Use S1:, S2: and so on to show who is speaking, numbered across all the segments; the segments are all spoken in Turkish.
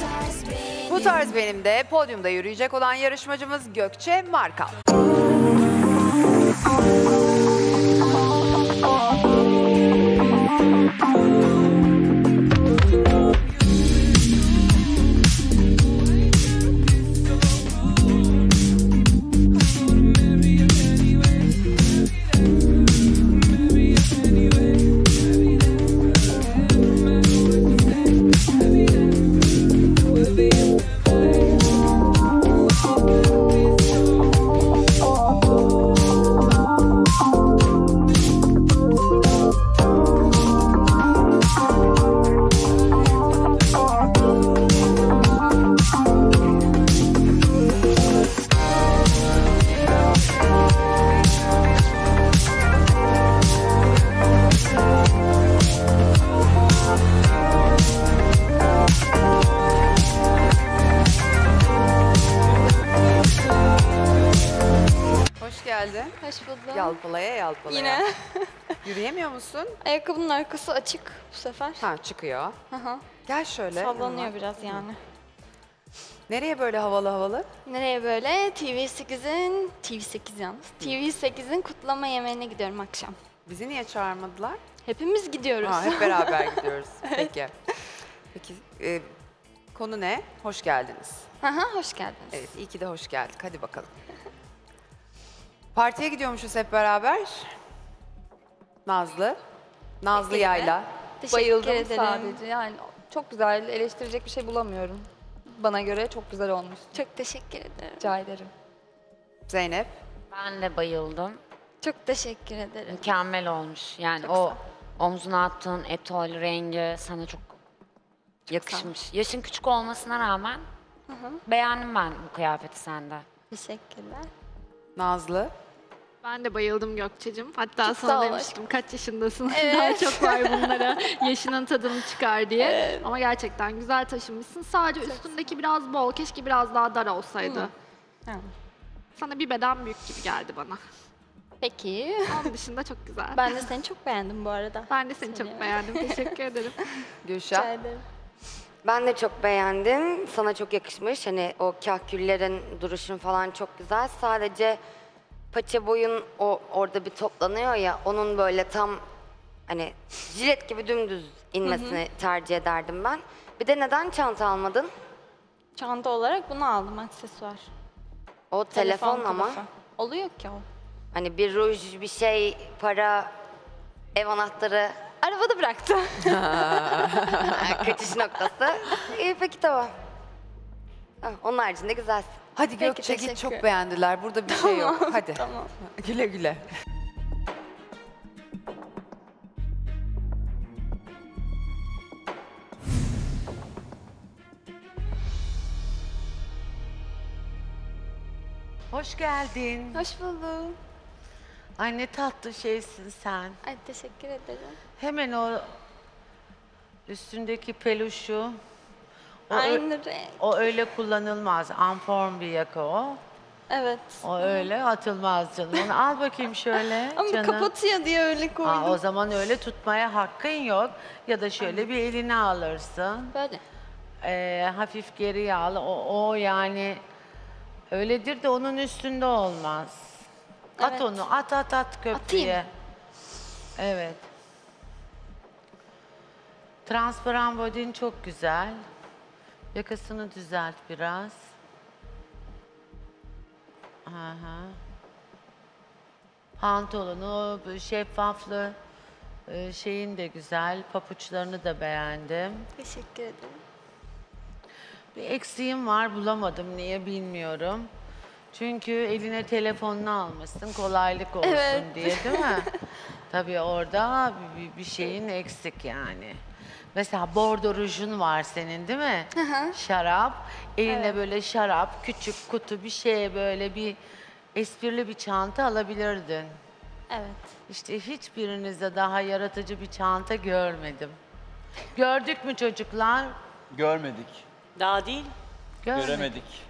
S1: Bu tarz benim de podyumda yürüyecek olan yarışmacımız Gökçe Markal.
S2: Hoş buldum.
S1: Yalpalaya yalpalaya.
S2: Yine.
S1: Yürüyemiyor musun?
S2: Ayakkabının arkası açık bu sefer.
S1: Ha, çıkıyor.
S2: Hı.
S1: Gel şöyle.
S2: Sallanıyor
S1: yanıma.
S2: biraz yani.
S1: Nereye böyle havalı havalı?
S2: Nereye böyle? TV8 yalnız. TV8'in kutlama yemeğine gidiyorum akşam.
S1: Bizi niye çağırmadılar?
S2: Hepimiz gidiyoruz.
S1: Ha, hep beraber gidiyoruz. Peki. Peki, konu ne? Hoş geldiniz.
S2: Hoş geldiniz.
S1: Evet, iyi ki de hoş geldik. Hadi bakalım. Partiye gidiyormuşuz hep beraber. Nazlı. Nazlı Yayla.
S2: Teşekkür
S3: Bayıldım
S2: ederim.
S3: sadece. Yani çok güzel, eleştirecek bir şey bulamıyorum. Bana göre çok güzel olmuş.
S2: Çok teşekkür ederim.
S3: Rica ederim.
S1: Zeynep.
S4: Ben de bayıldım.
S2: Çok teşekkür ederim.
S4: Mükemmel olmuş. Yani
S2: Çok
S4: o
S2: sağ ol.
S4: omzuna attığın etol rengi sana çok yakışmış. Yaşın küçük olmasına rağmen beğendim ben bu kıyafeti sende.
S2: Teşekkürler.
S1: Nazlı.
S5: Ben de bayıldım Gökçe'cim. Hatta
S2: Çok sağ
S5: sana
S2: ol
S5: demiştim kaç yaşındasın?
S2: Evet.
S5: Daha çok var bunlara. Yaşının tadını çıkar diye. Ama gerçekten güzel taşımışsın. Sadece üstündeki biraz bol. Keşke biraz daha dar olsaydı. Sana bir beden büyük gibi geldi bana.
S2: Peki.
S5: Onun dışında çok güzel.
S2: Ben de seni çok beğendim bu arada.
S5: Ben de seni çok beğendim. Teşekkür ederim.
S1: Gülşah.
S2: Rica ederim.
S6: Ben de çok beğendim. Sana çok yakışmış. Hani o kahküllerin duruşun falan çok güzel. Sadece paça boyun orada bir toplanıyor ya, onun böyle tam hani jilet gibi dümdüz inmesini tercih ederdim ben. Bir de neden çanta almadın?
S2: Çanta olarak bunu aldım, aksesuar.
S6: O telefon ama.
S2: kılıfı. Oluyor ki o.
S6: Hani bir ruj, bir şey, para, ev anahtarı,
S2: Arabada bıraktım.
S6: kaçış noktası. İyi peki tamam. Onun haricinde güzelsin.
S1: Hadi
S2: Peki,
S1: Gökçe git,
S2: teşekkür.
S1: çok beğendiler. Burada bir şey yok. Hadi.
S2: Tamam.
S1: Güle güle.
S7: Hoş geldin.
S2: Hoş buldum.
S7: Ay ne tatlı şeysin sen.
S2: Ay teşekkür ederim.
S7: Hemen o üstündeki peluşu.
S2: Aynı renk.
S7: O öyle kullanılmaz. Unform bir yaka o.
S2: Evet.
S7: O öyle atılmaz canım. Onu al bakayım şöyle
S2: Ama
S7: canım.
S2: kapatıyor diye öyle koydum.
S7: O zaman öyle tutmaya hakkın yok. Ya da şöyle bir eline alırsın.
S2: Böyle.
S7: Hafif geriye al. O yani öyledir de onun üstünde olmaz. At
S2: Evet.
S7: onu, at köprüye.
S2: Atayım.
S7: Evet. Transparan bodin çok güzel. Yakasını düzelt biraz. Aha. Pantolonu, bu şeffaflı şeyin de güzel. Papuçlarını da beğendim.
S2: Teşekkür ederim.
S7: Bir eksiğim var, bulamadım. Niye bilmiyorum. Çünkü eline telefonunu almışsın, kolaylık olsun diye, değil mi? Tabii orada bir şeyin eksik yani. Mesela bordo rujun var senin, değil mi? Şarap. Eline böyle şarap, küçük kutu bir şeye böyle bir esprili bir çanta alabilirdin.
S2: Evet.
S7: İşte hiçbirinizde daha yaratıcı bir çanta görmedim. Gördük mü çocuklar?
S8: Görmedik,
S9: Daha değil.
S7: Görmedik.
S8: göremedik.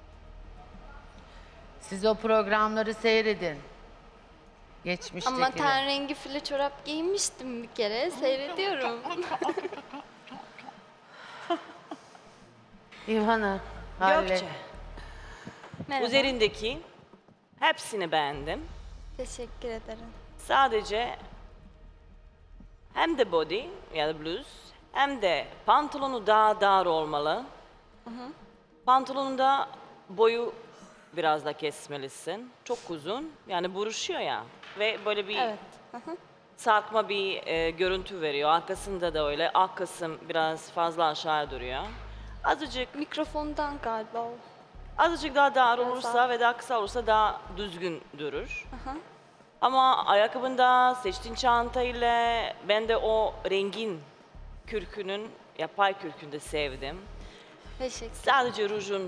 S7: Siz o programları seyredin. Geçmiştekiler.
S2: Ama ten rengi file çorap giymiştim bir kere. Seyrediyorum.
S7: İvan'ı hallet.
S8: Gökçe,
S2: Merhaba.
S8: üzerindeki hepsini beğendim.
S2: Teşekkür ederim.
S8: Sadece hem de body ya da bluz hem de pantolonu daha dar olmalı. Pantolonunda boyu biraz da kesmelisin. Çok uzun. Yani buruşuyor ya. Ve böyle bir
S2: Evet.
S8: sarkma bir görüntü veriyor. Arkasında da öyle. Alt kısım biraz fazla aşağı duruyor. Azıcık
S2: Mikrofondan galiba o.
S8: Azıcık daha dar
S2: Biraz
S8: olursa
S2: daha.
S8: ve daha kısa olursa daha düzgün durur. Ama ayakkabında, seçtiğin çantayla ben de o rengin kürkünün, yapay kürkünü de sevdim.
S2: Teşekkür.
S8: Sadece rujun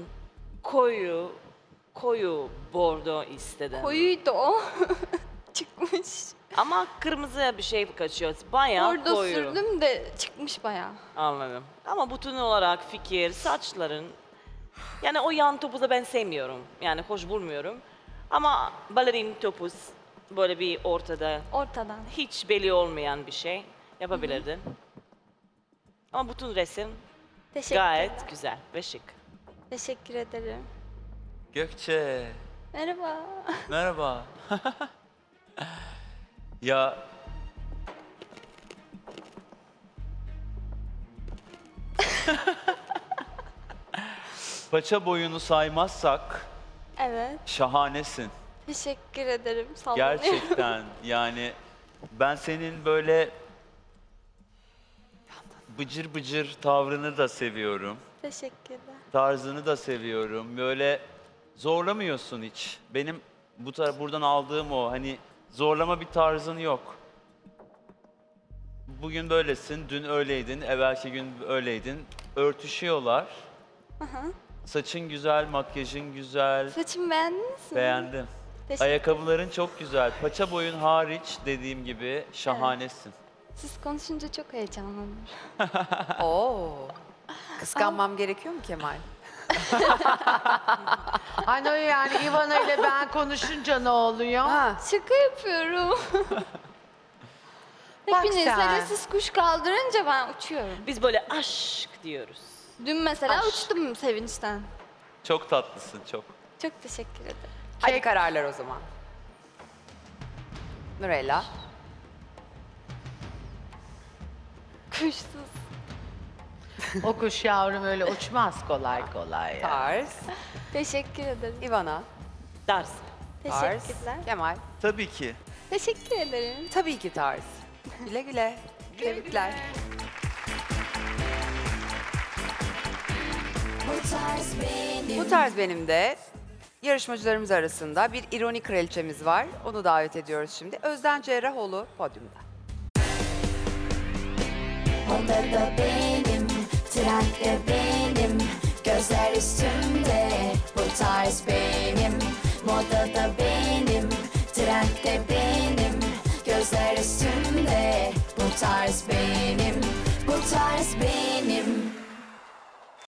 S8: koyu bordo istedim.
S2: Koyuydu o. Çıkmış.
S8: Ama kırmızıya bir şey kaçıyor. Bayağı
S2: Orada
S8: koyu.
S2: sürdüm de çıkmış bayağı.
S8: Anladım. Ama bütün olarak fikir, saçların, yani o yan topuzu ben sevmiyorum. Yani hoş bulmuyorum. Ama balerin topuz böyle bir ortada
S2: Ortadan.
S8: hiç belli olmayan bir şey yapabilirdin. Ama bütün resim
S2: Teşekkürler.
S8: gayet güzel ve şık.
S2: Teşekkür ederim.
S9: Gökçe,
S2: Merhaba.
S9: merhaba. Ya paça boyunu saymazsak
S2: Evet.
S9: şahanesin.
S2: Teşekkür ederim. Sallanıyor.
S9: Gerçekten yani ben senin böyle bıcır bıcır tavrını da seviyorum.
S2: Teşekkürler.
S9: Tarzını da seviyorum. Böyle zorlamıyorsun hiç. Benim buradan aldığım o. Hani zorlama bir tarzın yok. Bugün böylesin, dün öyleydin, evvelki gün öyleydin. Örtüşüyorlar. Saçın güzel, makyajın güzel.
S2: Saçımı beğendiniz mi?
S9: Beğendim.
S2: Teşekkür.
S9: Ayakkabıların çok güzel. Paça boyun hariç dediğim gibi şahanesin.
S2: Siz konuşunca çok heyecanlandım.
S1: Oo. Kıskanmam gerekiyor mu Kemal?
S7: Hani o yani İvana ile ben konuşunca ne oluyor?
S1: Ha,
S2: Şaka yapıyorum.
S7: Bak
S2: Hepiniz
S7: sen.
S2: hele siz kuş kaldırınca ben uçuyorum.
S8: Biz böyle aşk diyoruz.
S2: Dün mesela
S8: Aşk.
S2: uçtum sevinçten.
S9: Çok tatlısın, çok.
S2: Çok teşekkür ederim.
S1: hadi kararlar o zaman. Nurella.
S2: Kuşsuz.
S7: O kuş yavrum öyle uçmaz kolay kolay ya.
S1: Tarz.
S2: Teşekkür ederim.
S1: Ivana.
S8: Ders.
S1: Tarz.
S2: Teşekkürler.
S1: Kemal.
S9: Tabii ki.
S2: Teşekkür ederim.
S1: Tabii ki tarz. Güle güle. Tebrikler. Bu tarz benim de yarışmacılarımız arasında bir ironi kraliçemiz var. Onu davet ediyoruz şimdi. Özden Cerrahoğlu podyumda.
S10: Modada benim, trendde benim, gözler üstümde, bu tarz benim. Modada benim, trendde benim, gözler üstümde, bu tarz benim. Bu tarz benim,